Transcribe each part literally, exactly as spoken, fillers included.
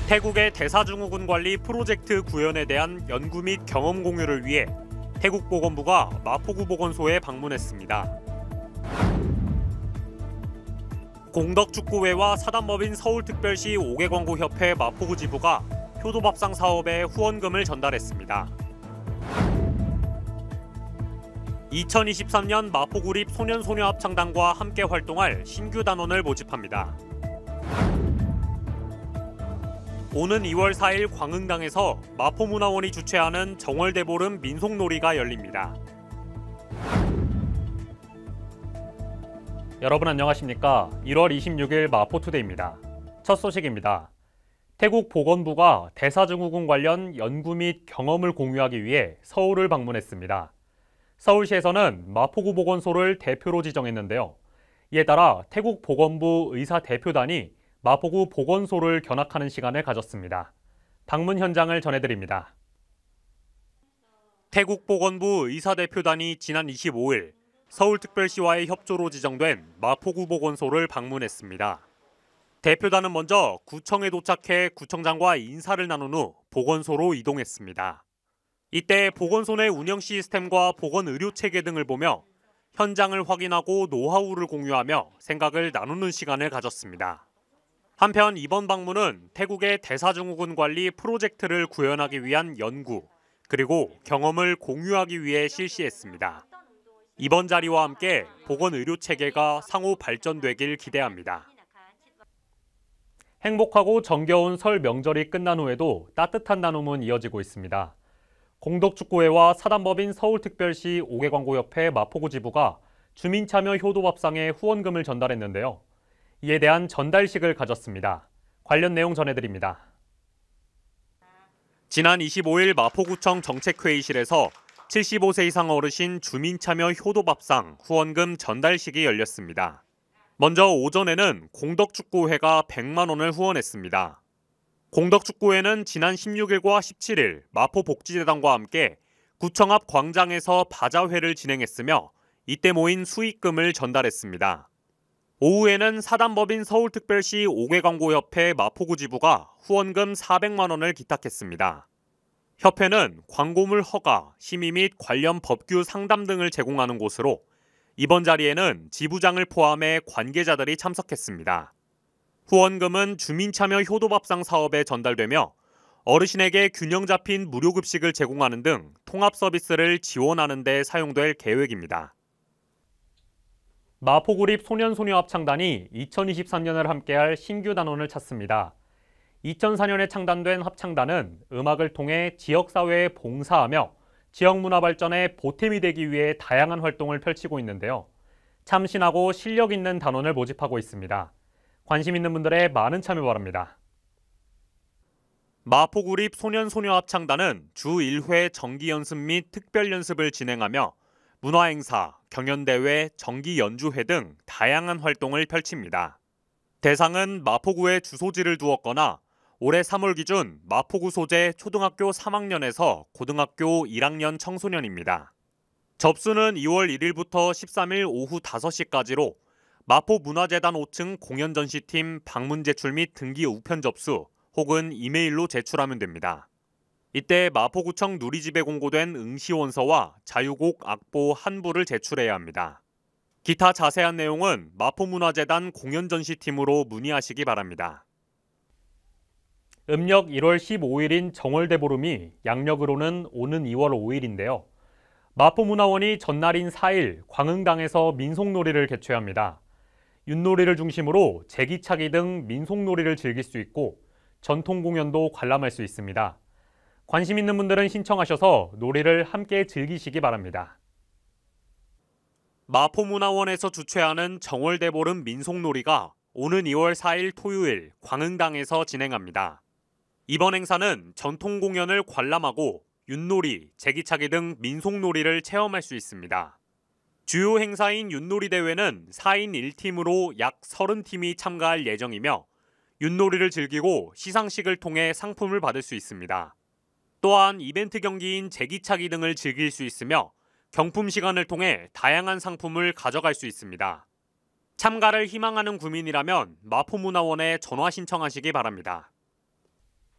태국의 대사증후군 관리 프로젝트 구현에 대한 연구 및 경험 공유를 위해 태국 보건부가 마포구 보건소에 방문했습니다. 공덕축구회와 사단법인 서울특별시 오 개광고협회 마포구 지부가 효도밥상 사업에 후원금을 전달했습니다. 이천이십삼 년 마포구립 소년소녀합창단과 함께 활동할 신규 단원을 모집합니다. 오는 이월 사일 광흥당에서 마포문화원이 주최하는 정월대보름 민속놀이가 열립니다. 여러분 안녕하십니까? 일월 이십육일 마포투데이입니다. 첫 소식입니다. 태국 보건부가 대사증후군 관련 연구 및 경험을 공유하기 위해 서울을 방문했습니다. 서울시에서는 마포구 보건소를 대표로 지정했는데요. 이에 따라 태국 보건부 의사 대표단이 마포구 보건소를 견학하는 시간을 가졌습니다. 방문 현장을 전해드립니다. 태국 보건부 의사 대표단이 지난 이십오일 서울특별시와의 협조로 지정된 마포구 보건소를 방문했습니다. 대표단은 먼저 구청에 도착해 구청장과 인사를 나눈 후 보건소로 이동했습니다. 이때 보건소 내 운영 시스템과 보건 의료 체계 등을 보며 현장을 확인하고 노하우를 공유하며 생각을 나누는 시간을 가졌습니다. 한편 이번 방문은 태국의 대사증후군 관리 프로젝트를 구현하기 위한 연구, 그리고 경험을 공유하기 위해 실시했습니다. 이번 자리와 함께 보건 의료 체계가 상호 발전되길 기대합니다. 행복하고 정겨운 설 명절이 끝난 후에도 따뜻한 나눔은 이어지고 있습니다. 공덕축구회와 사단법인 서울특별시 오 개광고협회 마포구 지부가 주민참여 효도밥상에 후원금을 전달했는데요. 이에 대한 전달식을 가졌습니다. 관련 내용 전해드립니다. 지난 이십오일 마포구청 정책회의실에서 칠십오 세 이상 어르신 주민참여 효도밥상 후원금 전달식이 열렸습니다. 먼저 오전에는 공덕축구회가 백만 원을 후원했습니다. 공덕축구회는 지난 십육일과 십칠일 마포복지재단과 함께 구청 앞 광장에서 바자회를 진행했으며 이때 모인 수익금을 전달했습니다. 오후에는 사단법인 서울특별시 오 개광고협회 마포구 지부가 후원금 사백만 원을 기탁했습니다. 협회는 광고물 허가, 심의 및 관련 법규 상담 등을 제공하는 곳으로 이번 자리에는 지부장을 포함해 관계자들이 참석했습니다. 후원금은 주민참여 효도밥상 사업에 전달되며 어르신에게 균형 잡힌 무료급식을 제공하는 등 통합 서비스를 지원하는 데 사용될 계획입니다. 마포구립 소년소녀합창단이 이천이십삼 년을 함께할 신규 단원을 찾습니다. 이천사 년에 창단된 합창단은 음악을 통해 지역사회에 봉사하며 지역문화 발전에 보탬이 되기 위해 다양한 활동을 펼치고 있는데요. 참신하고 실력 있는 단원을 모집하고 있습니다. 관심 있는 분들의 많은 참여 바랍니다. 마포구립 소년소녀합창단은 주 일 회 정기연습 및 특별연습을 진행하며 문화행사, 경연대회, 정기연주회 등 다양한 활동을 펼칩니다. 대상은 마포구에 주소지를 두었거나 올해 삼월 기준 마포구 소재 초등학교 삼 학년에서 고등학교 일 학년 청소년입니다. 접수는 이월 일일부터 십삼일 오후 다섯 시까지로 마포문화재단 오 층 공연전시팀 방문 제출 및 등기 우편 접수 혹은 이메일로 제출하면 됩니다. 이때 마포구청 누리집에 공고된 응시원서와 자유곡 악보 한 부를 제출해야 합니다. 기타 자세한 내용은 마포문화재단 공연전시팀으로 문의하시기 바랍니다. 음력 일월 십오일인 정월대보름이 양력으로는 오는 이월 오일인데요. 마포문화원이 전날인 사일 광흥당에서 민속놀이를 개최합니다. 윷놀이를 중심으로 제기차기 등 민속놀이를 즐길 수 있고 전통 공연도 관람할 수 있습니다. 관심 있는 분들은 신청하셔서 놀이를 함께 즐기시기 바랍니다. 마포문화원에서 주최하는 정월대보름 민속놀이가 오는 이월 사일 토요일 광흥당에서 진행합니다. 이번 행사는 전통 공연을 관람하고 윷놀이, 제기차기 등 민속놀이를 체험할 수 있습니다. 주요 행사인 윷놀이 대회는 사 인 일 팀으로 약 서른 팀이 참가할 예정이며 윷놀이를 즐기고 시상식을 통해 상품을 받을 수 있습니다. 또한 이벤트 경기인 제기차기 등을 즐길 수 있으며 경품 시간을 통해 다양한 상품을 가져갈 수 있습니다. 참가를 희망하는 구민이라면 마포문화원에 전화 신청하시기 바랍니다.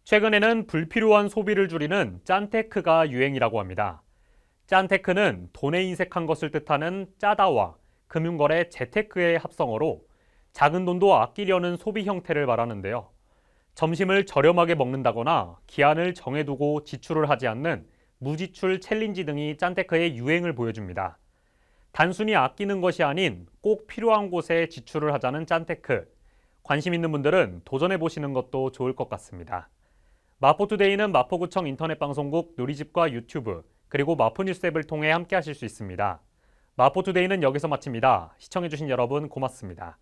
최근에는 불필요한 소비를 줄이는 짠테크가 유행이라고 합니다. 짠테크는 돈에 인색한 것을 뜻하는 짜다와 금융거래 재테크의 합성어로 작은 돈도 아끼려는 소비 형태를 말하는데요. 점심을 저렴하게 먹는다거나 기한을 정해두고 지출을 하지 않는 무지출 챌린지 등이 짠테크의 유행을 보여줍니다. 단순히 아끼는 것이 아닌 꼭 필요한 곳에 지출을 하자는 짠테크. 관심 있는 분들은 도전해보시는 것도 좋을 것 같습니다. 마포투데이는 마포구청 인터넷방송국 누리집과 유튜브 그리고 마포뉴스 앱을 통해 함께 하실 수 있습니다. 마포투데이는 여기서 마칩니다. 시청해주신 여러분 고맙습니다.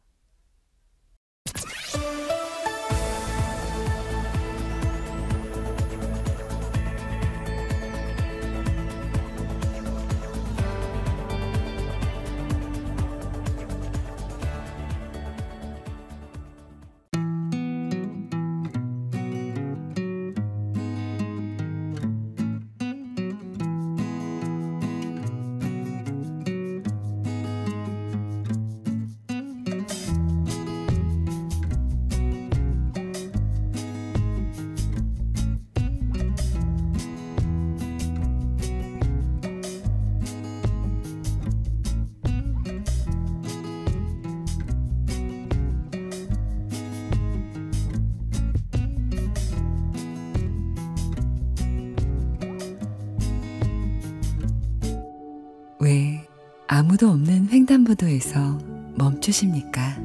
왜 아무도 없는 횡단보도에서 멈추십니까?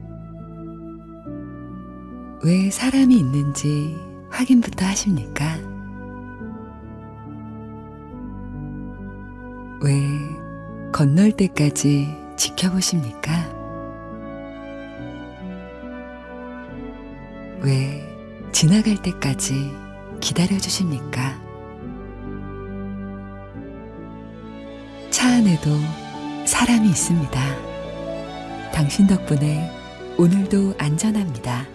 왜 사람이 있는지 확인부터 하십니까? 왜 건널 때까지 지켜보십니까? 왜 지나갈 때까지 기다려주십니까? 차 안에도 사람이 있습니다. 당신 덕분에 오늘도 안전합니다.